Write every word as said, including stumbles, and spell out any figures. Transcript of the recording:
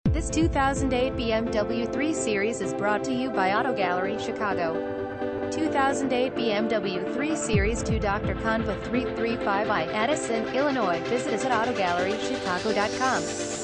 This two thousand eight B M W three Series is brought to you by Auto Gallery Chicago. two thousand eight B M W three Series to Doctor Conv three thirty-five I, Addison, Illinois. Visit us at auto gallery chicago dot com.